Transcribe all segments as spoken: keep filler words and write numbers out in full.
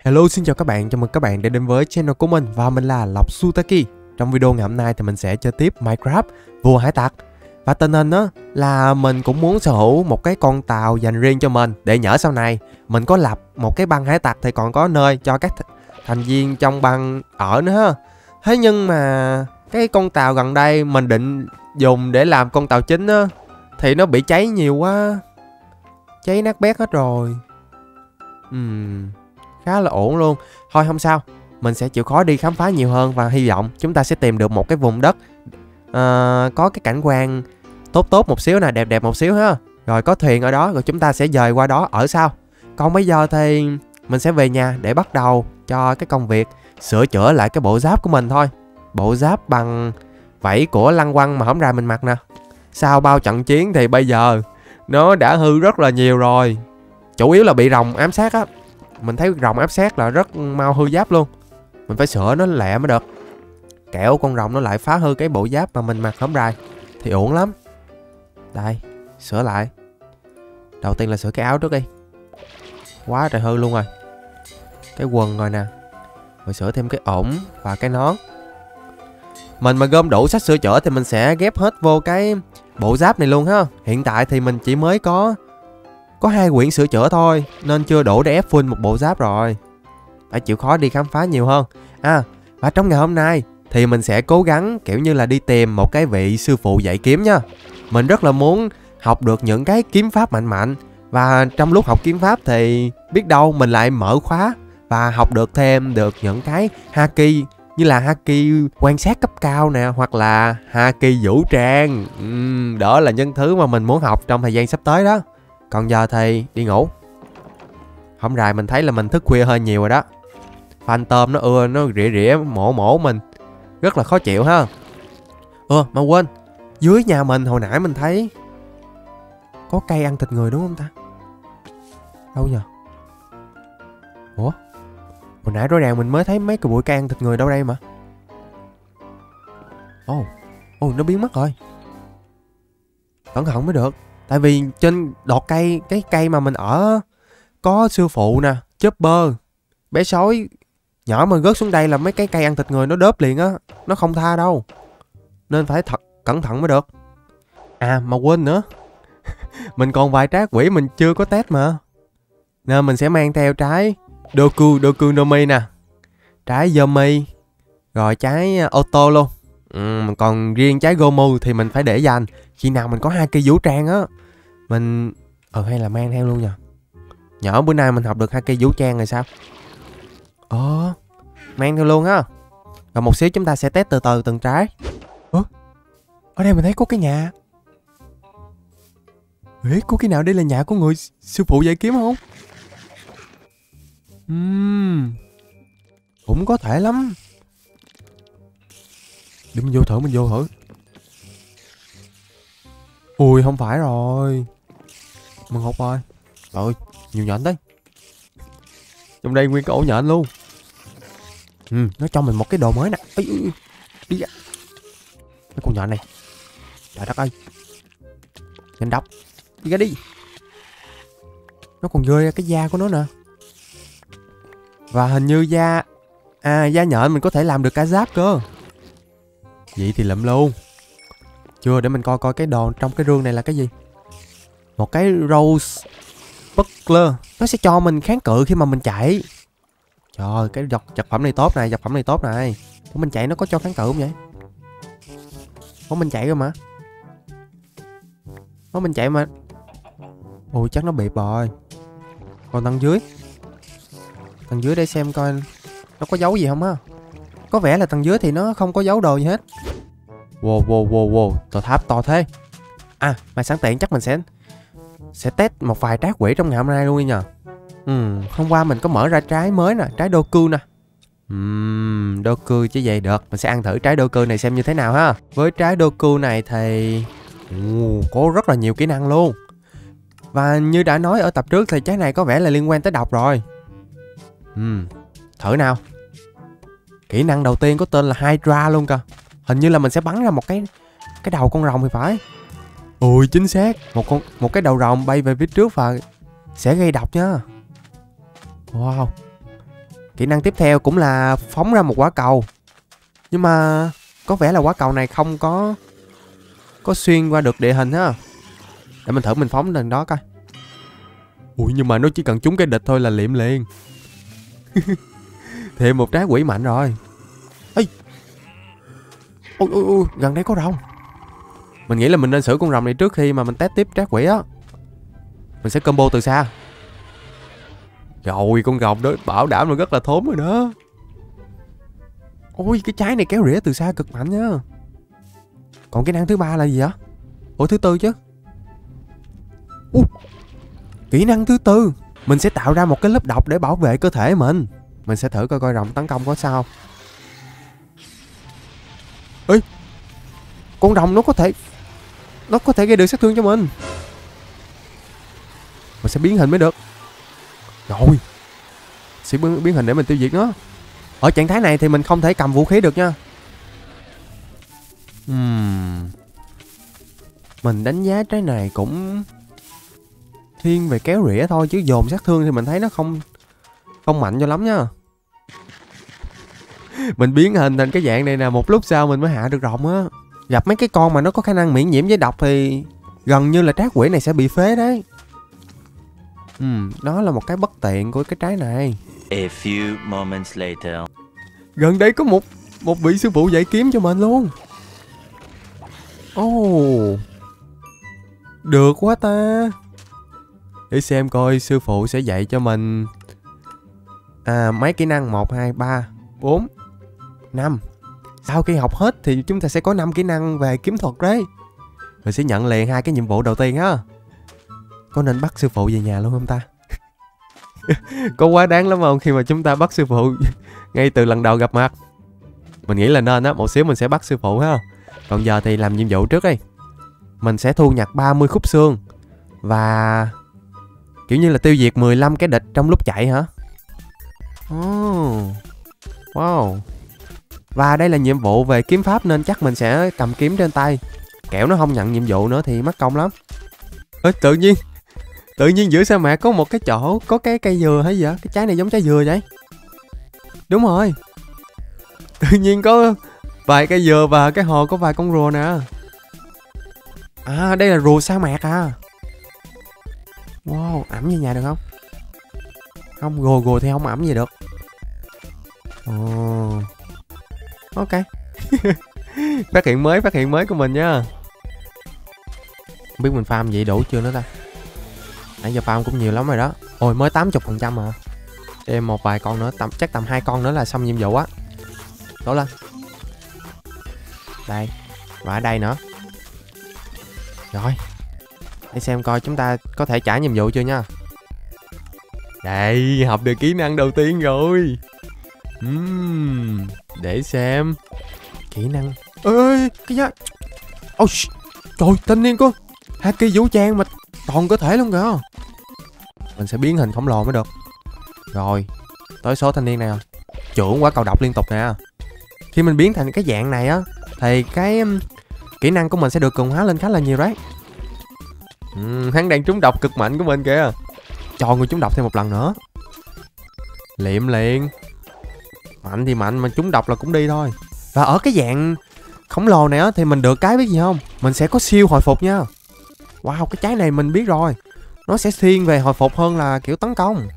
Hello, xin chào các bạn, chào mừng các bạn đã đến với channel của mình và mình là Lộc Sutaki. Trong video ngày hôm nay thì mình sẽ chơi tiếp Minecraft Vua Hải Tặc. Và tình hình á là mình cũng muốn sở hữu một cái con tàu dành riêng cho mình, để nhỡ sau này mình có lập một cái băng hải tặc thì còn có nơi cho các th thành viên trong băng ở nữa ha. Thế nhưng mà cái con tàu gần đây mình định dùng để làm con tàu chính á thì nó bị cháy nhiều quá, cháy nát bét hết rồi. Ừm khá là ổn luôn. Thôi không sao, mình sẽ chịu khó đi khám phá nhiều hơn và hy vọng chúng ta sẽ tìm được một cái vùng đất uh, có cái cảnh quan tốt tốt một xíu nè, đẹp đẹp một xíu ha. Rồi có thuyền ở đó, rồi chúng ta sẽ dời qua đó ở sau. Còn bây giờ thì mình sẽ về nhà để bắt đầu cho cái công việc sửa chữa lại cái bộ giáp của mình thôi. Bộ giáp bằng vảy của lăng quăng mà hổng ra mình mặc nè. Sau bao trận chiến thì bây giờ nó đã hư rất là nhiều rồi. Chủ yếu là bị rồng ám sát á. Mình thấy rồng áp sát là rất mau hư giáp luôn. Mình phải sửa nó lẹ mới được, kẻo con rồng nó lại phá hư cái bộ giáp mà mình mặc hổng rài thì uổng lắm. Đây, sửa lại. Đầu tiên là sửa cái áo trước đi. Quá trời hư luôn rồi. Cái quần rồi nè. Rồi sửa thêm cái ủng và cái nón. Mình mà gom đủ sách sửa chữa thì mình sẽ ghép hết vô cái bộ giáp này luôn ha. Hiện tại thì mình chỉ mới có Có hai quyển sửa chữa thôi, nên chưa đủ để ép full một bộ giáp rồi. Phải chịu khó đi khám phá nhiều hơn. À, và trong ngày hôm nay thì mình sẽ cố gắng kiểu như là đi tìm một cái vị sư phụ dạy kiếm nha. Mình rất là muốn học được những cái kiếm pháp mạnh mạnh. Và trong lúc học kiếm pháp thì biết đâu mình lại mở khóa và học được thêm được những cái haki, như là haki quan sát cấp cao nè, hoặc là haki vũ trang. uhm, Đó là những thứ mà mình muốn học trong thời gian sắp tới đó. Còn giờ thì đi ngủ. Hôm rày mình thấy là mình thức khuya hơi nhiều rồi đó. Phantom nó ưa, nó rỉa rỉa mổ mổ mình, rất là khó chịu ha. Ơ mà quên, dưới nhà mình hồi nãy mình thấy có cây ăn thịt người đúng không ta? Đâu nhờ? Ủa? Hồi nãy rõ ràng mình mới thấy mấy cái bụi cây ăn thịt người đâu đây mà. Ồ, oh, ồ oh, nó biến mất rồi. Cẩn thận mới được. Tại vì trên đọt cây, cái cây mà mình ở có sư phụ nè, chopper, bé sói nhỏ mà rớt xuống đây là mấy cái cây ăn thịt người nó đớp liền á. Nó không tha đâu. Nên phải thật cẩn thận mới được. À mà quên nữa, mình còn vài trái quỷ mình chưa có test mà. Nên mình sẽ mang theo trái Doku, Doku no Mi nè, trái Yomi, rồi trái Auto luôn. Ừ, còn riêng trái Gomu thì mình phải để dành khi nào mình có hai cây vũ trang á. Mình ờ hay là mang theo luôn nhờ. Nhỏ bữa nay mình học được hai cây vũ trang rồi sao? Ờ mang theo luôn á. Rồi một xíu chúng ta sẽ test từ từ từng trái. Ủa? Ở đây mình thấy có cái nhà. Ê, có cái nào đây là nhà của người sư phụ dạy kiếm không? Uhm, cũng có thể lắm. Để mình vô thử, mình vô thử. Ui không phải rồi. Mình hụt rồi. Trời ơi, nhiều nhện đấy. Trong đây nguyên cái ổ nhện luôn. Ừ, nó cho mình một cái đồ mới nè. Ê, ê, đi ra. Cái con nhện này. Trời đất ơi. Nhanh đọc. Đi ra đi. Nó còn rơi ra cái da của nó nè. Và hình như da À da nhện mình có thể làm được cả giáp cơ. Vậy thì lụm luôn. Chưa, để mình coi coi cái đồ trong cái rương này là cái gì. Một cái Rose Buckler. Nó sẽ cho mình kháng cự khi mà mình chạy. Trời ơi, cái vật, vật phẩm này tốt này, vật phẩm này tốt này. Ủa mình chạy nó có cho kháng cự không vậy? Ủa mình chạy rồi mà. Ủa mình chạy mà. Ui chắc nó bịp rồi. Còn tầng dưới. Tầng dưới để xem coi nó có dấu gì không á. Có vẻ là tầng dưới thì nó không có dấu đồ gì hết. Wow wow wow wow, tòa tháp to thế. À mà sẵn tiện chắc mình sẽ Sẽ test một vài trái quỷ trong ngày hôm nay luôn đi nhờ. Ừ, hôm qua mình có mở ra trái mới nè, trái Doku nè. Uhm, Doku chứ vậy được. Mình sẽ ăn thử trái Doku này xem như thế nào ha. Với trái Doku này thì uh, có rất là nhiều kỹ năng luôn. Và như đã nói ở tập trước thì trái này có vẻ là liên quan tới độc rồi. Uhm, thử nào. Kỹ năng đầu tiên có tên là Hydra luôn cơ. Hình như là mình sẽ bắn ra một cái Cái đầu con rồng thì phải. Ui chính xác. Một con một cái đầu rồng bay về phía trước và sẽ gây độc nha. Wow. Kỹ năng tiếp theo cũng là phóng ra một quả cầu. Nhưng mà có vẻ là quả cầu này không có Có xuyên qua được địa hình ha. Để mình thử mình phóng lên đó coi. Ui, nhưng mà nó chỉ cần trúng cái địch thôi là liệm liền. Thêm một trái quỷ mạnh rồi. Ê, ui, ui, ui, gần đây có rồng. Mình nghĩ là mình nên xử con rồng này trước khi mà mình test tiếp trái quỷ á. Mình sẽ combo từ xa. Rồi, con rồng đó bảo đảm là rất là thốn rồi đó. Ôi, cái trái này kéo rỉa từ xa cực mạnh nhá. Còn cái năng thứ ba là gì vậy? Ủa, thứ tư chứ. Ủa, kỹ năng thứ tư, mình sẽ tạo ra một cái lớp độc để bảo vệ cơ thể mình. Mình sẽ thử coi coi rồng tấn công có sao. Ê, con rồng nó có thể Nó có thể gây được sát thương cho mình. Mình sẽ biến hình mới được. Rồi, sẽ biến, biến hình để mình tiêu diệt nó. Ở trạng thái này thì mình không thể cầm vũ khí được nha. uhm. Mình đánh giá trái này cũng thiên về kéo rỉa thôi, chứ dồn sát thương thì mình thấy nó không Không mạnh cho lắm nha. Mình biến hình thành cái dạng này nè, một lúc sau mình mới hạ được rồng á. Gặp mấy cái con mà nó có khả năng miễn nhiễm với độc thì gần như là trái quỷ này sẽ bị phế đấy. Ừ, đó là một cái bất tiện của cái trái này. A few moments later. Gần đây có một Một vị sư phụ dạy kiếm cho mình luôn. Ồ, oh, được quá ta. Để xem coi sư phụ sẽ dạy cho mình À, mấy kỹ năng một, hai, ba, bốn, năm. Sau khi học hết thì chúng ta sẽ có năm kỹ năng về kiếm thuật đấy. Mình sẽ nhận liền hai cái nhiệm vụ đầu tiên á. Có nên bắt sư phụ về nhà luôn không ta? Có quá đáng lắm không khi mà chúng ta bắt sư phụ ngay từ lần đầu gặp mặt? Mình nghĩ là nên á, một xíu mình sẽ bắt sư phụ ha. Còn giờ thì làm nhiệm vụ trước đi. Mình sẽ thu nhặt ba mươi khúc xương và kiểu như là tiêu diệt mười lăm cái địch trong lúc chạy hả? Oh, wow. Và đây là nhiệm vụ về kiếm pháp nên chắc mình sẽ cầm kiếm trên tay. Kẻo nó không nhận nhiệm vụ nữa thì mất công lắm. Ê, tự nhiên Tự nhiên giữa sa mạc có một cái chỗ có cái cây dừa hay gì vậy? Cái trái này giống trái dừa vậy? Đúng rồi. Tự nhiên có vài cây dừa và cái hồ có vài con rùa nè. À, đây là rùa sa mạc à. Wow, ẩm về nhà được không? Không, rùa rùa thì không ẩm gì được. Ồ, ok. Phát hiện mới, phát hiện mới của mình nha. Không biết mình farm vậy đủ chưa nữa ta? Nãy giờ farm cũng nhiều lắm rồi đó. Ôi, mới tám mươi phần trăm à. Thêm một vài con nữa, tầm, chắc tầm hai con nữa là xong nhiệm vụ á. Đổ lên. Đây. Và ở đây nữa. Rồi. Để xem coi chúng ta có thể trả nhiệm vụ chưa nha. Đây, học được kỹ năng đầu tiên rồi. uhm, Để xem. Kỹ năng. Ê, cái gì? Oh, trời, thanh niên có haki vũ trang mà toàn cơ thể luôn kìa. Mình sẽ biến hình khổng lồ mới được. Rồi, tới số thanh niên này rồi. Trưởng quả cầu độc liên tục nè. Khi mình biến thành cái dạng này á thì cái um, kỹ năng của mình sẽ được cường hóa lên khá là nhiều đấy. uhm, Hắn đang trúng độc cực mạnh của mình kìa. Cho người trúng độc thêm một lần nữa. Liệm liền. Mạnh thì mạnh mà trúng độc là cũng đi thôi. Và ở cái dạng khổng lồ này á thì mình được cái biết gì không? Mình sẽ có siêu hồi phục nha. Wow, cái trái này mình biết rồi. Nó sẽ thiên về hồi phục hơn là kiểu tấn công.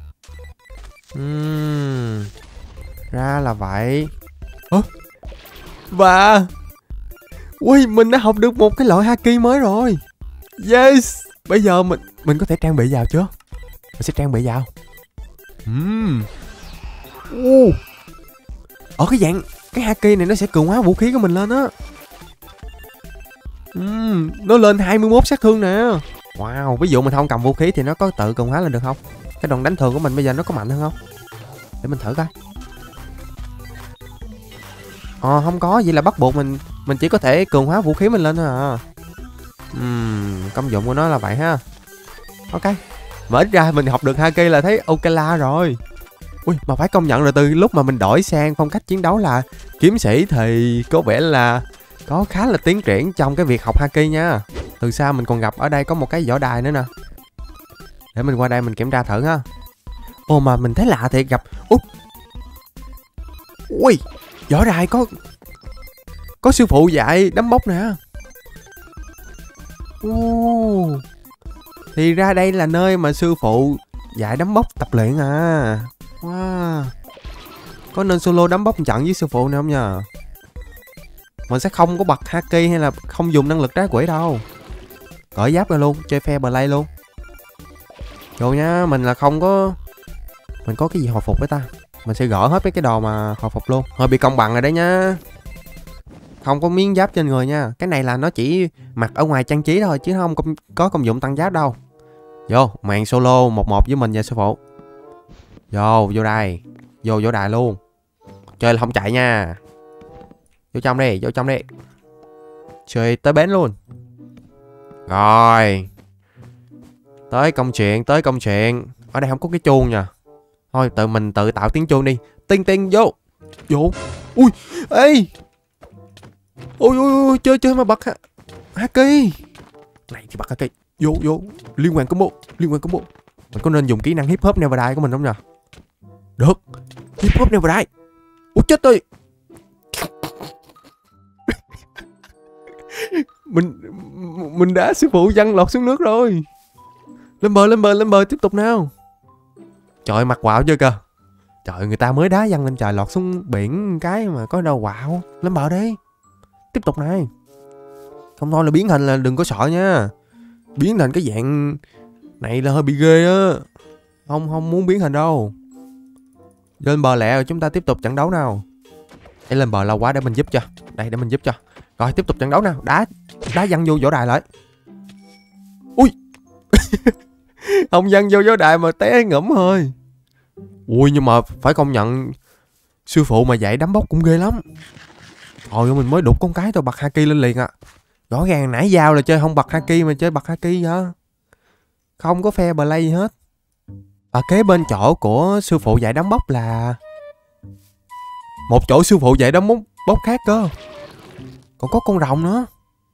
uhm, Ra là vậy. Ơ, và ui, mình đã học được một cái loại haki mới rồi. Yes. Bây giờ mình mình có thể trang bị vào chưa? Mình sẽ trang bị vào. uhm. uh. Ở cái dạng cái haki này nó sẽ cường hóa vũ khí của mình lên á. uhm. Nó lên hai mươi mốt sát thương nè. Wow, ví dụ mình không cầm vũ khí thì nó có tự cường hóa lên được không? Cái đòn đánh thường của mình bây giờ nó có mạnh hơn không? Để mình thử coi. Ờ, không có, vậy là bắt buộc mình mình chỉ có thể cường hóa vũ khí mình lên thôi à. Uhm, công dụng của nó là vậy ha. Ok. Mà ít ra mình học được haki là thấy ok la rồi. Ui, mà phải công nhận là từ lúc mà mình đổi sang phong cách chiến đấu là kiếm sĩ thì có vẻ là có khá là tiến triển trong cái việc học haki nha. Từ xa mình còn gặp ở đây có một cái võ đài nữa nè. Để mình qua đây mình kiểm tra thử ha. Ồ, mà mình thấy lạ thiệt, gặp úp Ui, võ đài có có sư phụ dạy đấm bốc nè. Ồ, thì ra đây là nơi mà sư phụ dạy đấm bốc tập luyện à. Wow. Có nên solo đấm bốc một trận với sư phụ này không nhờ? Mình sẽ không có bật haki hay là không dùng năng lực trái quỷ đâu. Cởi giáp ra luôn, chơi fair play luôn. Vô nhá, mình là không có... Mình có cái gì hồi phục với ta? Mình sẽ gỡ hết mấy cái đồ mà hồi phục luôn. Hơi bị công bằng rồi đấy nhá. Không có miếng giáp trên người nha. Cái này là nó chỉ mặc ở ngoài trang trí thôi, chứ không có công dụng tăng giáp đâu. Vô, màn solo một một với mình và sư phụ. Vô, vô đây. Vô vô đài luôn. Chơi là không chạy nha. Vô trong đi, vô trong đi. Chơi tới bến luôn. Rồi. Tới công chuyện, tới công chuyện. Ở đây không có cái chuông nha. Thôi tự mình tự tạo tiếng chuông đi. Tinh tinh vô. Vô. Ui, ê. Ôi ôi ôi, chơi chơi mà bật ha. Haki. Này thì bật haki. Vô vô, liên quan combo, liên quan combo. Mình có nên dùng kỹ năng hip hop Never Die của mình không nhờ? Được. Hip hop Never Die. Ủa chết tôi. Mình Mình đã sư phụ văng lọt xuống nước rồi. Lên bờ, lên bờ, lên bờ, tiếp tục nào. Trời mặt quạo chưa kìa. Trời, người ta mới đá văng lên trời lọt xuống biển cái mà có đâu quạo. Lên bờ đi. Tiếp tục này. Không thôi là biến hình là đừng có sợ nha. Biến thành cái dạng này là hơi bị ghê á. Không không muốn biến hình đâu. Lên bờ lẹ rồi chúng ta tiếp tục trận đấu nào. Để lên bờ lâu quá để mình giúp cho. Đây để mình giúp cho. Rồi tiếp tục trận đấu nào. Đá Đá văng vô võ đài lại. Ui. Không văng vô võ đài mà té ngẫm thôi. Ui nhưng mà phải công nhận sư phụ mà dạy đấm bốc cũng ghê lắm. Hồi mình mới đục con cái tôi bật haki lên liền à. Rõ ràng nãy giao là chơi không bật haki mà chơi bật haki vậy. Không có fair play gì hết. Ở kế bên chỗ của sư phụ dạy đấm bốc là một chỗ sư phụ dạy đấm bốc, bốc khác cơ. Còn có con rồng nữa.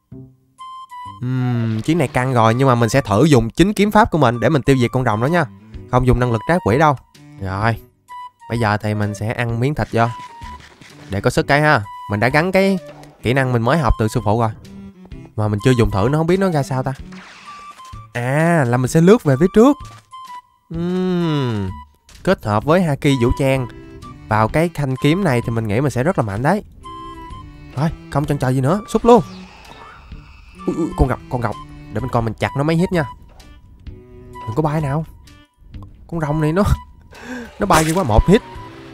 Uhm, chuyến này căng rồi. Nhưng mà mình sẽ thử dùng chính kiếm pháp của mình để mình tiêu diệt con rồng đó nha. Không dùng năng lực trái quỷ đâu. Rồi. Bây giờ thì mình sẽ ăn miếng thịt vô để có sức cái ha. Mình đã gắn cái kỹ năng mình mới học từ sư phụ rồi. Mà mình chưa dùng thử nó không biết nó ra sao ta. À là mình sẽ lướt về phía trước. uhm, Kết hợp với haki vũ trang vào cái thanh kiếm này thì mình nghĩ mình sẽ rất là mạnh đấy. Thôi không chần chờ gì nữa, xúc luôn. Ui, ui, con gọc, con gọc. Để mình coi mình chặt nó mấy hit nha. Đừng có bay nào. Con rồng này nó Nó bay đi quá, một hit.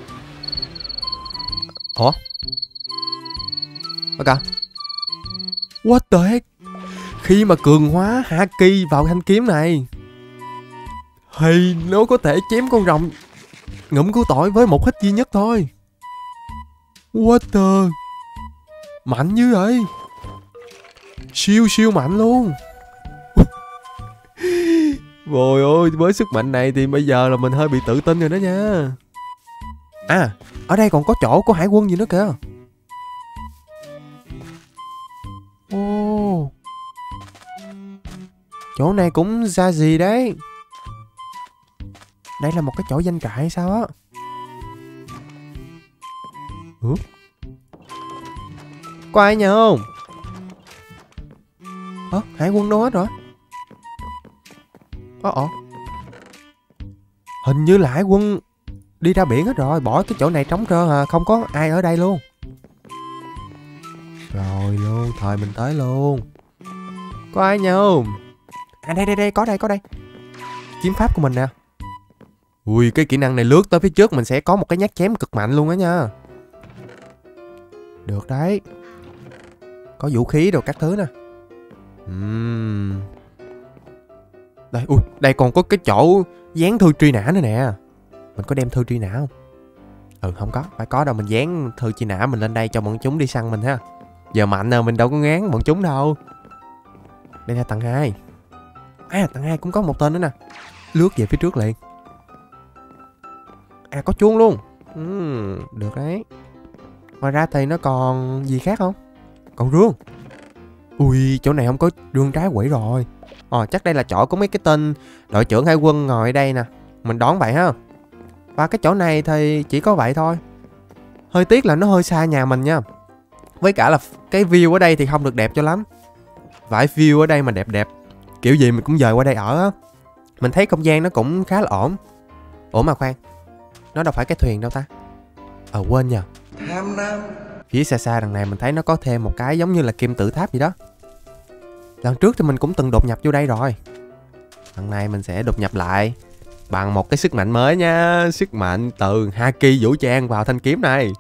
Ủa? Ok. What the heck? Khi mà cường hóa haki vào thanh kiếm này thì nó có thể chém con rồng ngụm cứu tỏi với một hit duy nhất thôi. What the? Mạnh như vậy. Siêu siêu mạnh luôn. Trời ơi, với sức mạnh này thì bây giờ là mình hơi bị tự tin rồi đó nha. À, ở đây còn có chỗ của hải quân gì nữa kìa. Ồ, chỗ này cũng ra gì đấy. Đây là một cái chỗ danh trại hay sao á. Ủa? Có ai nhờ không? Ơ, hải quân đâu hết rồi? Ồ ồ. Hình như là hải quân đi ra biển hết rồi. Bỏ cái chỗ này trống trơn à. Không có ai ở đây luôn. Rồi luôn, thời mình tới luôn. Có ai nhờ không? À đây đây đây, có đây có đây. Kiếm pháp của mình nè. Ui, cái kỹ năng này lướt tới phía trước mình sẽ có một cái nhát chém cực mạnh luôn á nha. Được đấy. Có vũ khí đồ các thứ nè. Uhm. Đây, ui, đây còn có cái chỗ dán thư truy nã nữa nè. Mình có đem thư truy nã không? Ừ, không có, phải có đâu. Mình dán thư truy nã mình lên đây cho bọn chúng đi săn mình ha. Giờ mạnh nào mình đâu có ngán bọn chúng đâu. Đây là tầng hai. À, tầng hai cũng có một tên nữa nè. Lướt về phía trước liền. À, có chuông luôn. uhm, Được đấy. Ngoài ra thì nó còn gì khác không? Còn rương. Ui, chỗ này không có rương trái quỷ rồi. Ờ, chắc đây là chỗ có mấy cái tên đội trưởng hải quân ngồi ở đây nè. Mình đoán vậy ha. Và cái chỗ này thì chỉ có vậy thôi. Hơi tiếc là nó hơi xa nhà mình nha. Với cả là cái view ở đây thì không được đẹp cho lắm. Phải view ở đây mà đẹp đẹp, kiểu gì mình cũng dời qua đây ở á. Mình thấy không gian nó cũng khá là ổn. Ủa mà khoan, nó đâu phải cái thuyền đâu ta. Ờ quên nhờ. Tham lam. Phía xa xa đằng này mình thấy nó có thêm một cái giống như là kim tự tháp gì đó. Lần trước thì mình cũng từng đột nhập vô đây rồi. Lần này mình sẽ đột nhập lại bằng một cái sức mạnh mới nha. Sức mạnh từ Haki vũ trang vào thanh kiếm này.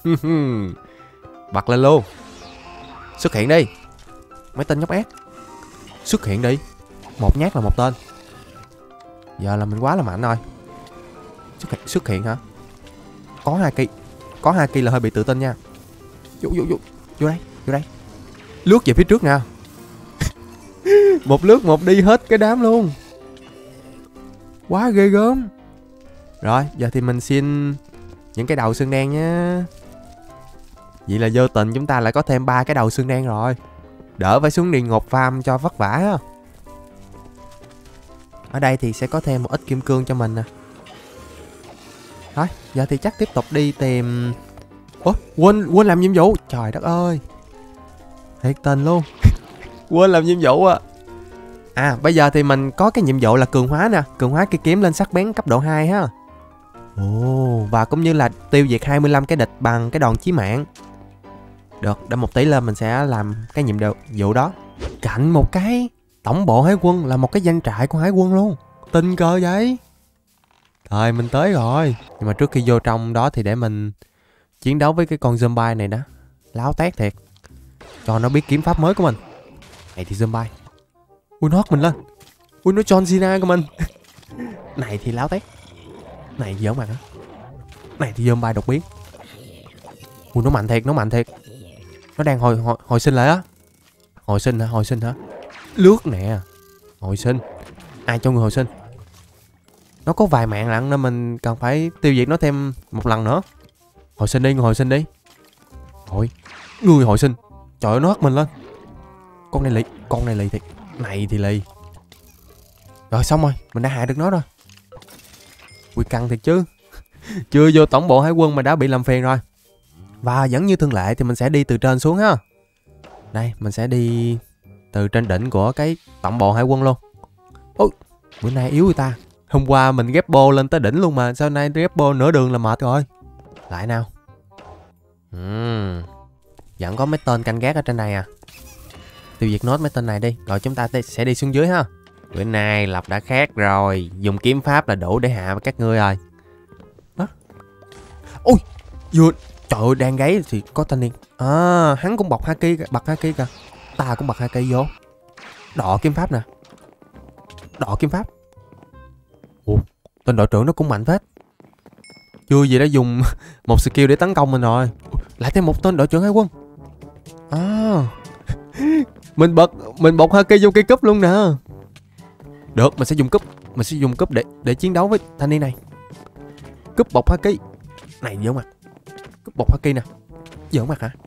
Bật lên luôn. Xuất hiện đi mấy tên nhóc ác. Xuất hiện đi. Một nhát là một tên. Giờ là mình quá là mạnh rồi. Xuất hiện, xuất hiện hả? Có Haki. Có Haki là hơi bị tự tin nha. Vô vô vô. Vô đây. Vô đây. Lướt về phía trước nè. Một lướt một đi hết cái đám luôn. Quá ghê gớm. Rồi giờ thì mình xin những cái đầu xương đen nhé. Vậy là vô tình chúng ta lại có thêm ba cái đầu xương đen rồi. Đỡ phải xuống địa ngục farm cho vất vả á. Ở đây thì sẽ có thêm một ít kim cương cho mình nè. Thôi giờ thì chắc tiếp tục đi tìm. Ủa quên quên làm nhiệm vụ. Trời đất ơi, thiệt tình luôn. Quên làm nhiệm vụ à. À bây giờ thì mình có cái nhiệm vụ là cường hóa nè. Cường hóa cây kiếm lên sắc bén cấp độ hai ha. Ồ, và cũng như là tiêu diệt hai mươi lăm cái địch bằng cái đòn chí mạng. Được, để một tí lên mình sẽ làm cái nhiệm vụ đó. Cạnh một cái tổng bộ hải quân là một cái doanh trại của hải quân luôn. Tình cờ vậy. Thời mình tới rồi. Nhưng mà trước khi vô trong đó thì để mình chiến đấu với cái con zombie này đó. Láo tét thiệt. Cho nó biết kiếm pháp mới của mình. Này thì zombie. Ui nó hất mình lên. Ui nó John Cena của mình. Này thì láo tét. Này giỡn mặt hả? Này thì zombie đột biến. Ui nó mạnh thiệt, nó mạnh thiệt. Nó đang hồi hồi, hồi sinh lại á. Hồi sinh hả? Hồi sinh hả? Lướt nè. Hồi sinh. Ai cho người hồi sinh? Nó có vài mạng lận nên mình cần phải tiêu diệt nó thêm một lần nữa. Hồi sinh đi, người hồi sinh đi. Thôi, người hồi sinh. Trời ơi nó hất mình lên. Con này lì, con này lì thiệt. Này thì lì. Rồi xong rồi, mình đã hạ được nó rồi. Ui căng thiệt chứ. Chưa vô tổng bộ hải quân mà đã bị làm phiền rồi. Và vẫn như thường lệ thì mình sẽ đi từ trên xuống ha. Đây, mình sẽ đi từ trên đỉnh của cái tổng bộ hải quân luôn. Ôi, bữa nay yếu người ta. Hôm qua mình ghép bô lên tới đỉnh luôn mà. Sao nay ghép bô nửa đường là mệt rồi. Lại nào. uhm, Vẫn có mấy tên canh gác ở trên này à. Tiêu diệt nốt mấy tên này đi. Rồi chúng ta sẽ đi xuống dưới ha. Bữa nay Lộc đã khác rồi. Dùng kiếm pháp là đủ để hạ các ngươi rồi. Đó. Ôi, vừa trời ơi đang gáy thì có thanh niên. À, hắn cũng bọc Haki, bật Haki kìa. Ta cũng bật Haki vô. Đọ kiếm pháp nè. Đọ kiếm pháp. Ủa, tên đội trưởng nó cũng mạnh phết. Chưa gì đã dùng một skill để tấn công mình rồi. Lại thêm một tên đội trưởng hải quân. À, mình bật mình bọc Haki vô cây cúp luôn nè. Được, mình sẽ dùng cúp. Mình sẽ dùng cúp để để chiến đấu với thanh niên này. Cúp bọc Haki. Này giỡn mặt. Cúp bọc Haki nè. Giỡn mặt hả?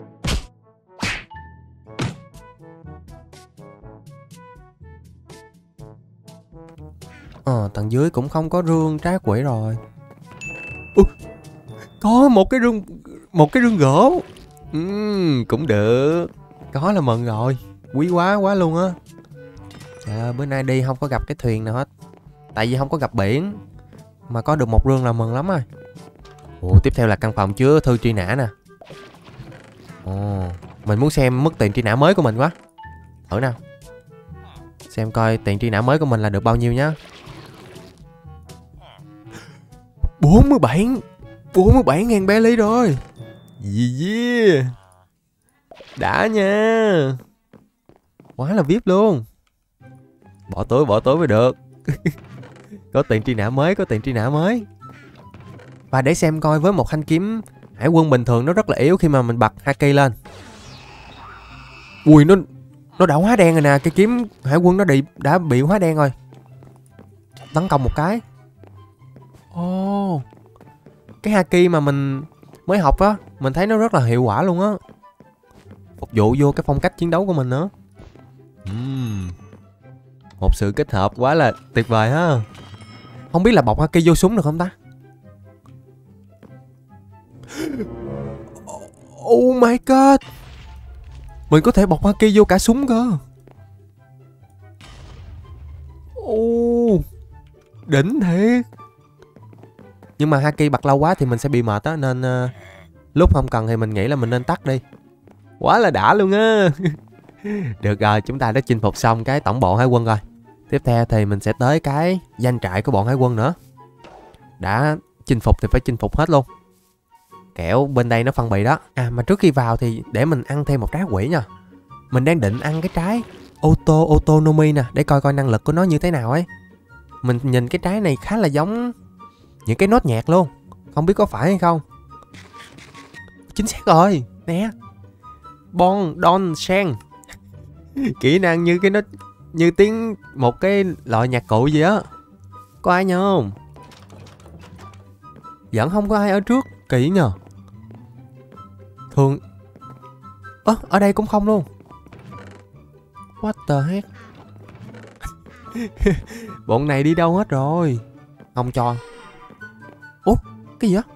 Ờ, tầng dưới cũng không có rương trái quỷ rồi. Ủa, có một cái rương một cái rương gỗ. uhm, Cũng được. Có là mừng rồi. Quý quá quá luôn á. Trời ơi, bữa nay đi không có gặp cái thuyền nào hết. Tại vì không có gặp biển. Mà có được một rương là mừng lắm rồi. Ồ, tiếp theo là căn phòng chứa thư truy nã nè. Ồ, mình muốn xem mức tiền truy nã mới của mình quá. Thử nào. Xem coi tiền truy nã mới của mình là được bao nhiêu nhá. bốn mươi bảy bốn mươi bảy ngàn belly rồi. Yeah. Đã nha. Quá là vê i pê luôn. Bỏ túi bỏ túi mới được. Có tiền truy nã mới, có tiền truy nã mới. Và để xem coi với một thanh kiếm hải quân bình thường nó rất là yếu khi mà mình bật Haki lên. Ui nó nó đã hóa đen rồi nè, cái kiếm hải quân nó đi đã bị hóa đen rồi. Tấn công một cái. Ồ. Oh, cái Haki mà mình mới học á, mình thấy nó rất là hiệu quả luôn á. Phục vụ vô cái phong cách chiến đấu của mình nữa. uhm. Một sự kết hợp quá là tuyệt vời ha. Không biết là bọc Haki vô súng được không ta? Oh my god. Mình có thể bọc haki vô cả súng cơ. Oh, đỉnh thiệt. Nhưng mà haki bật lâu quá thì mình sẽ bị mệt á, nên uh, lúc không cần thì mình nghĩ là mình nên tắt đi. Quá là đã luôn á. Được rồi, chúng ta đã chinh phục xong cái tổng bộ hải quân rồi. Tiếp theo thì mình sẽ tới cái doanh trại của bọn hải quân nữa. Đã chinh phục thì phải chinh phục hết luôn, kẻo bên đây nó phân bì đó. À mà trước khi vào thì để mình ăn thêm một trái quỷ nha. Mình đang định ăn cái trái Auto Autonomy nè, để coi coi năng lực của nó như thế nào ấy. Mình nhìn cái trái này khá là giống những cái nốt nhạc luôn, không biết có phải hay không. Chính xác rồi, nè. Bon Don Sen. Kỹ năng như cái nốt, như tiếng một cái loại nhạc cụ gì á. Có ai nhớ không? Vẫn không có ai ở trước, kỳ nhờ. Thường ơ à, ở đây cũng không luôn. What the heck. Bọn này đi đâu hết rồi? Không cho. Ủa cái gì á?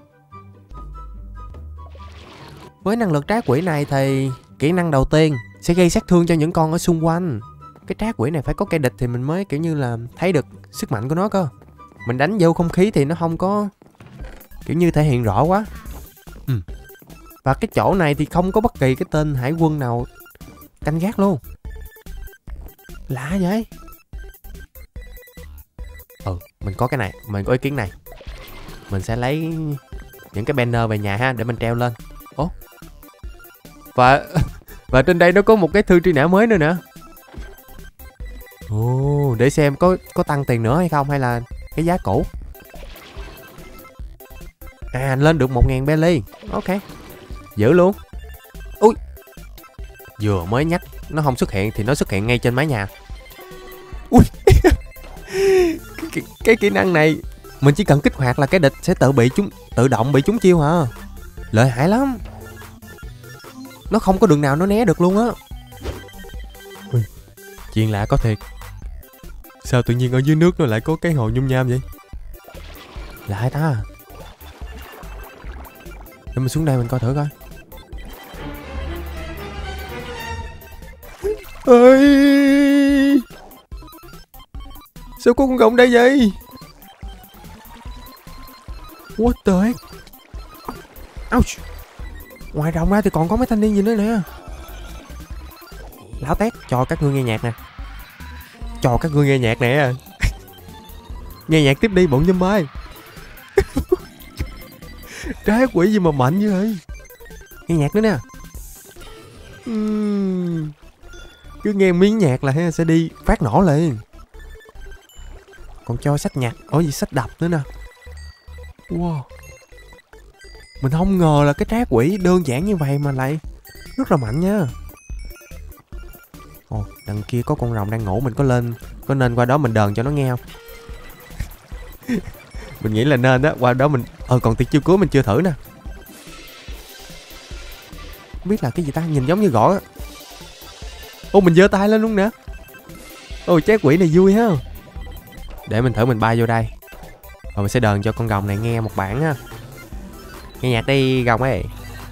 Với năng lực trá quỷ này thì kỹ năng đầu tiên sẽ gây sát thương cho những con ở xung quanh. Cái trá quỷ này phải có kẻ địch thì mình mới kiểu như là thấy được sức mạnh của nó cơ. Mình đánh vô không khí thì nó không có kiểu như thể hiện rõ quá. Ừ. Và cái chỗ này thì không có bất kỳ cái tên hải quân nào canh gác luôn. Lạ vậy. Ừ, mình có cái này, mình có ý kiến này. Mình sẽ lấy những cái banner về nhà ha, để mình treo lên. Ồ. Và và trên đây nó có một cái thư truy nã mới nữa nè. Ồ, để xem có có tăng tiền nữa hay không, hay là cái giá cũ. À, lên được một ngàn belly. Ok, giữ luôn. Ui, vừa mới nhắc nó không xuất hiện thì nó xuất hiện ngay trên mái nhà. Ui. cái, cái kỹ năng này mình chỉ cần kích hoạt là cái địch sẽ tự bị chúng tự động bị chúng chiêu hả? Lợi hại lắm. Nó không có đường nào nó né được luôn á. Ui, chuyện lạ có thiệt. Sao tự nhiên ở dưới nước nó lại có cái hồ nhung nham vậy? Lạ ta. Để mình xuống đây mình coi thử coi. Ơi, sao có con rồng đây vậy? What the heck? Ouch. Ngoài rồng ra thì còn có mấy thanh niên gì nữa nè. Lão tét, cho các ngươi nghe nhạc nè. Cho các ngươi nghe nhạc nè. Nghe nhạc tiếp đi bọn nhâm ơi. Trái quỷ gì mà mạnh như vậy? Nghe nhạc nữa nè. uhm. Cứ nghe miếng nhạc là sẽ đi phát nổ liền. Còn cho sách nhạc, ủa gì sách đập nữa nè. Wow. Mình không ngờ là cái trái quỷ đơn giản như vậy mà lại rất là mạnh nha. Ồ, đằng kia có con rồng đang ngủ, mình có lên có nên qua đó mình đờn cho nó nghe không? Mình nghĩ là nên đó, qua đó mình ờ còn tuyệt chiêu cứu mình chưa thử nè. Không biết là cái gì ta, nhìn giống như gõ á. Ô, mình giơ tay lên luôn nè. Ôi, trái quỷ này vui ha. Để mình thử mình bay vô đây. Rồi mình sẽ đờn cho con rồng này nghe một bản ha. Nghe nhạc đi rồng ấy.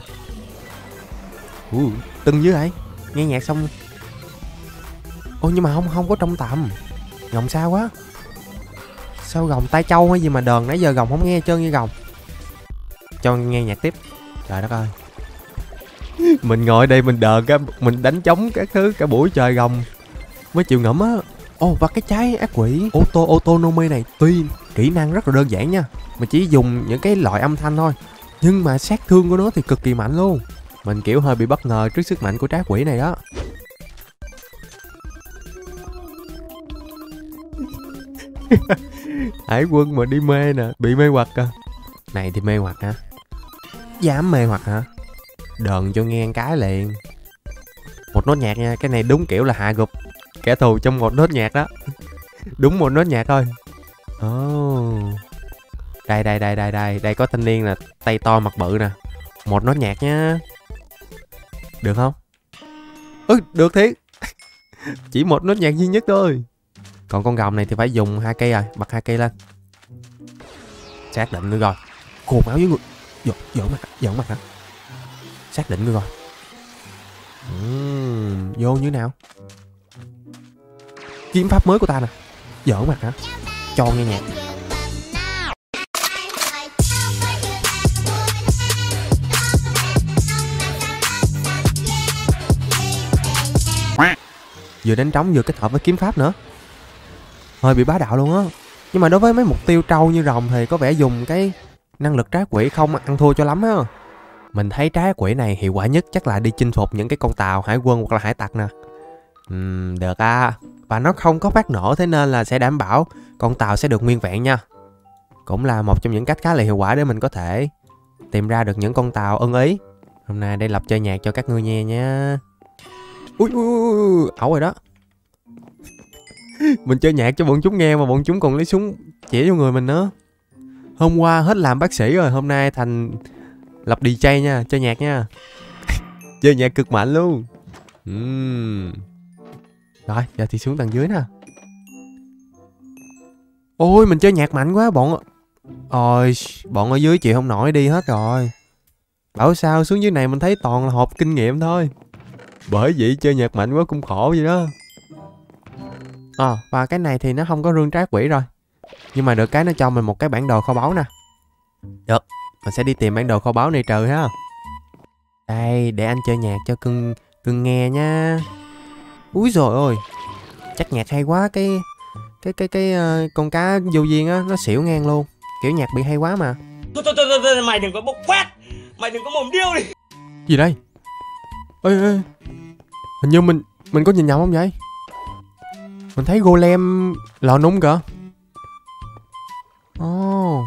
uh, Tưng dữ vậy. Nghe nhạc xong. Ô, nhưng mà không không có trong tầm. Rồng sao quá. Sao rồng tai châu hay gì mà đờn nãy giờ rồng không nghe hết trơn như rồng. Cho nghe nhạc tiếp. Trời đất ơi. Mình ngồi đây mình đờn cái mình đánh trống các thứ cả buổi trời rồng mới chịu ngẫm á. Ồ, và cái trái ác quỷ Auto Autonomy này tuy kỹ năng rất là đơn giản nha, mình chỉ dùng những cái loại âm thanh thôi, nhưng mà sát thương của nó thì cực kỳ mạnh luôn. Mình kiểu hơi bị bất ngờ trước sức mạnh của trái quỷ này đó. Hải quân mà đi mê nè, bị mê hoặc à. Này thì mê hoặc hả? Dám mê hoặc hả? Đờn cho nghe cái liền. Một nốt nhạc nha, cái này đúng kiểu là hạ gục kẻ thù trong một nốt nhạc đó. Đúng một nốt nhạc thôi. Oh. Đây đây đây đây đây, đây có thanh niên là tay to mặt bự nè. Một nốt nhạc nhá. Được không? Ừ, được thiệt. Chỉ một nốt nhạc duy nhất thôi. Còn con rồng này thì phải dùng hai cây rồi, bật hai cây lên. Xác định nữa rồi. Khô máu với người. Giỡn mặt, giỡn mặt hả? xác định coi. uhm, Vô như nào? Kiếm pháp mới của ta nè. Giỡn mặt hả? Cho nghe nhạc. Vừa đánh trống vừa kết hợp với kiếm pháp nữa. Hơi bị bá đạo luôn á. Nhưng mà đối với mấy mục tiêu trâu như rồng thì có vẻ dùng cái năng lực trái quỷ không ăn thua cho lắm á. Mình thấy trái quỷ này hiệu quả nhất chắc là đi chinh phục những cái con tàu hải quân hoặc là hải tặc nè. Uhm, được à. Và nó không có phát nổ, thế nên là sẽ đảm bảo con tàu sẽ được nguyên vẹn nha. Cũng là một trong những cách khá là hiệu quả để mình có thể tìm ra được những con tàu ưng ý. Hôm nay đây Lập chơi nhạc cho các ngươi nghe nha. Ui ui ui, ẩu rồi đó. Mình chơi nhạc cho bọn chúng nghe mà bọn chúng còn lấy súng chỉ vô người mình nữa. Hôm qua hết làm bác sĩ rồi, hôm nay thành Lập đi jay nha, chơi nhạc nha. Chơi nhạc cực mạnh luôn. uhm. Rồi, giờ thì xuống tầng dưới nè. Ôi, mình chơi nhạc mạnh quá, bọn... Ôi, bọn ở dưới chịu không nổi đi hết rồi. Bảo sao xuống dưới này mình thấy toàn là hộp kinh nghiệm thôi. Bởi vậy chơi nhạc mạnh quá cũng khổ vậy đó. Ờ, à, và cái này thì nó không có rương trái quỷ rồi. Nhưng mà được cái nó cho mình một cái bản đồ kho báu nè. Được, mình sẽ đi tìm bản đồ kho báu này trừ ha. Đây, để anh chơi nhạc cho cưng cưng nghe nha. Úi dồi ôi, chắc nhạc hay quá. Cái Cái cái cái uh, con cá vô duyên á, nó xỉu ngang luôn. Kiểu nhạc bị hay quá mà. Thôi thôi thôi, thôi mày đừng có bốc phát. Mày đừng có mồm điêu đi. Gì đây? Ê ê, hình như mình Mình có nhìn nhầm không vậy? Mình thấy golem lò nung kìa. Ồ, oh.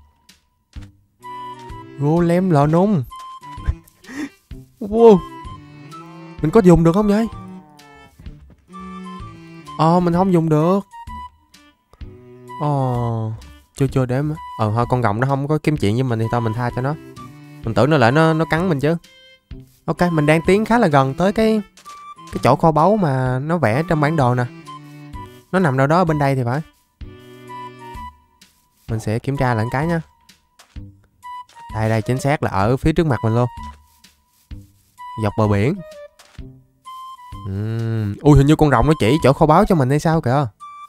Golem lò nung. Wow. Mình có dùng được không vậy? Ờ, oh, mình không dùng được. Ồ, oh. Chưa chưa để mà. Ờ, thôi con gọng nó không có kiếm chuyện với mình thì thôi mình tha cho nó. Mình tưởng nó lại nó nó cắn mình chứ. Ok, mình đang tiến khá là gần tới cái cái chỗ kho báu mà nó vẽ trong bản đồ nè. Nó nằm đâu đó bên đây thì phải. Mình sẽ kiểm tra lại cái nha. Đây đây, chính xác là ở phía trước mặt mình luôn. Dọc bờ biển. uhm. Ui, hình như con rồng nó chỉ chỗ kho báu cho mình hay sao kìa.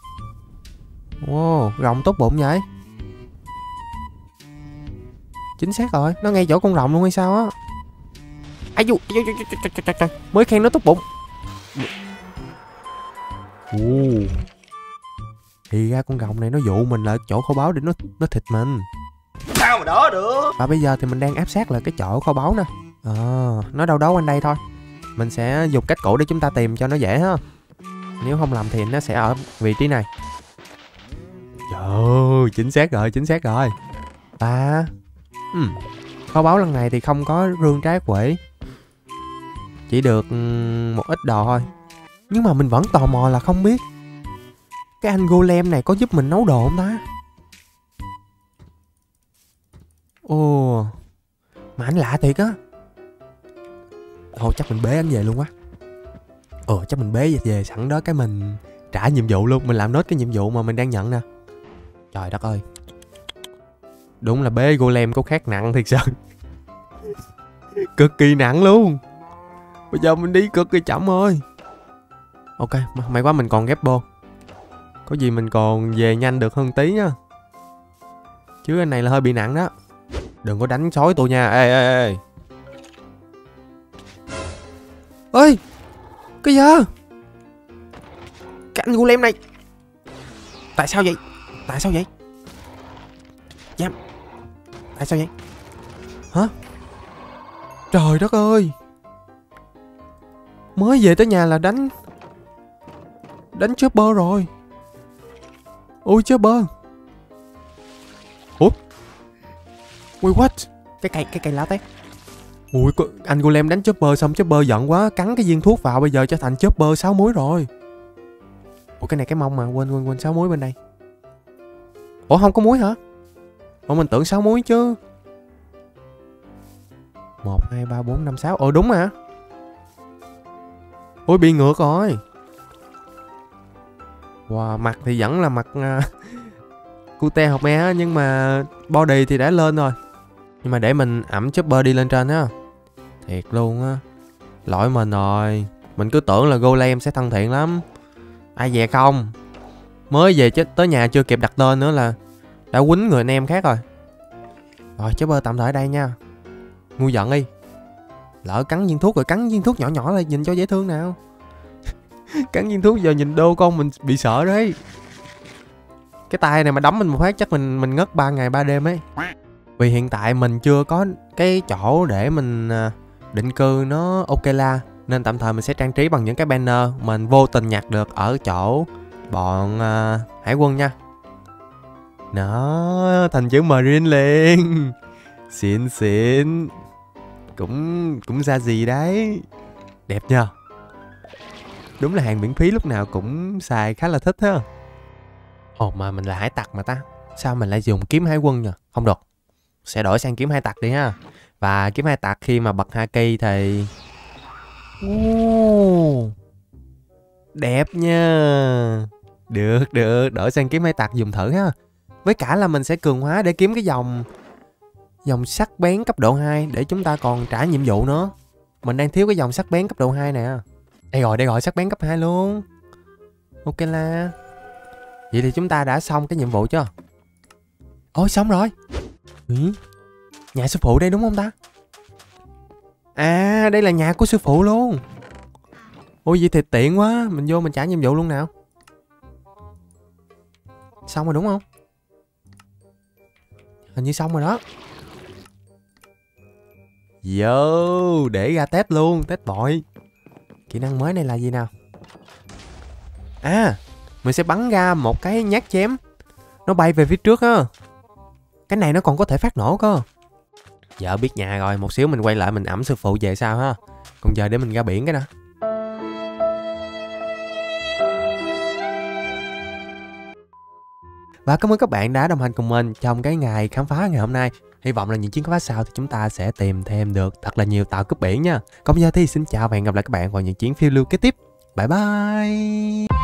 Wow, rồng tốt bụng vậy. Chính xác rồi, nó ngay chỗ con rồng luôn hay sao á. Ai du, mới khen nó tốt bụng. Ồ. Thì ra con rồng này nó dụ mình lại chỗ kho báu để nó nó thịt mình. Sao mà đó được. Và bây giờ thì mình đang áp sát lại cái chỗ kho báu nè. À, nó đâu đó quanh đây thôi. Mình sẽ dùng cách cũ để chúng ta tìm cho nó dễ ha. Nếu không làm thì nó sẽ ở vị trí này. Trời ơi, chính xác rồi, chính xác rồi. Ta uhm. Kho báu lần này thì không có rương trái quỷ. Chỉ được một ít đồ thôi. Nhưng mà mình vẫn tò mò là không biết cái anh golem này có giúp mình nấu đồ không ta? Ồ, mà anh lạ thiệt á. Thôi chắc mình bế anh về luôn quá. Ồ, chắc mình bế về sẵn đó cái mình trả nhiệm vụ luôn. Mình làm nốt cái nhiệm vụ mà mình đang nhận nè. Trời đất ơi, đúng là bế golem có khác nặng thiệt sự. Cực kỳ nặng luôn. Bây giờ mình đi cực kỳ chậm thôi. Ok, may quá mình còn ghép bô. Có gì mình còn về nhanh được hơn tí nha. Chứ anh này là hơi bị nặng đó. Đừng có đánh sói tôi nha. Ê ê ê. Ơi, cái gì? Cái anh golem này. Tại sao vậy? Tại sao vậy? Dám. Tại sao vậy? Hả? Trời đất ơi. Mới về tới nhà là đánh Đánh chopper rồi. Ôi chopper. Ủa? Wait what? Cái cây cái cây lá tét. Ui, anh golem đánh chopper xong chopper giận quá, cắn cái viên thuốc vào, bây giờ trở thành chopper sáu múi rồi. Ủa cái này cái mông mà, quên quên quên sáu múi bên đây. Ủa không có muối hả? Ủa mình tưởng sáu múi chứ. Một, hai, ba, bốn, năm, sáu. Ồ đúng mà. Ôi bị ngược rồi. Wow, mặt thì vẫn là mặt uh, cute học me, nhưng mà body thì đã lên rồi. Nhưng mà để mình ẩm chopper đi lên trên á, Thiệt luôn á. Lỗi mình rồi. Mình cứ tưởng là golem sẽ thân thiện lắm. Ai về không? Mới về chứ tới nhà chưa kịp đặt tên nữa là đã quýnh người anh em khác rồi. Rồi cháu bơ tạm thời ở đây nha. Ngu giận đi. Lỡ cắn viên thuốc rồi, cắn viên thuốc nhỏ nhỏ lại nhìn cho dễ thương nào. Cắn viên thuốc giờ nhìn đô con mình bị sợ đấy. Cái tay này mà đấm mình một phát chắc mình mình ngất ba ngày ba đêm ấy. Vì hiện tại mình chưa có cái chỗ để mình định cư nó ok la, nên tạm thời mình sẽ trang trí bằng những cái banner mình vô tình nhặt được ở chỗ bọn uh, hải quân nha. Nó thành chữ Marine liền. Xịn xịn. Cũng cũng ra gì đấy. Đẹp nha. Đúng là hàng miễn phí lúc nào cũng xài khá là thích ha. Ồ mà mình là hải tặc mà ta. Sao mình lại dùng kiếm hải quân nhỉ? Không được. Sẽ đổi sang kiếm hải tặc đi ha. Và kiếm hải tặc khi mà bật haki thì... Ô, đẹp nha. Được được, đổi sang kiếm hải tặc dùng thử ha. Với cả là mình sẽ cường hóa để kiếm cái dòng Dòng sắc bén cấp độ hai để chúng ta còn trả nhiệm vụ nữa. Mình đang thiếu cái dòng sắc bén cấp độ hai nè. Đây rồi, đây rồi, sắc bén cấp hai luôn. Ok là. Vậy thì chúng ta đã xong cái nhiệm vụ chưa? Ôi xong rồi. Ừ? Nhà sư phụ đây đúng không ta? À đây là nhà của sư phụ luôn. Ôi vậy thì tiện quá. Mình vô mình trả nhiệm vụ luôn nào. Xong rồi đúng không? Hình như xong rồi đó. Yo, để ra test luôn, test bội. Kỹ năng mới này là gì nào? À, mình sẽ bắn ra một cái nhát chém. Nó bay về phía trước á. Cái này nó còn có thể phát nổ cơ. Giờ biết nhà rồi, một xíu mình quay lại mình ẵm sư phụ về sao ha. Còn giờ để mình ra biển cái nè. Và cảm ơn các bạn đã đồng hành cùng mình trong cái ngày khám phá ngày hôm nay. Hy vọng là những chuyến khám phá sau thì chúng ta sẽ tìm thêm được thật là nhiều tàu cướp biển nha. Còn bây giờ thì xin chào và hẹn gặp lại các bạn vào những chuyến phiêu lưu kế tiếp. Bye bye.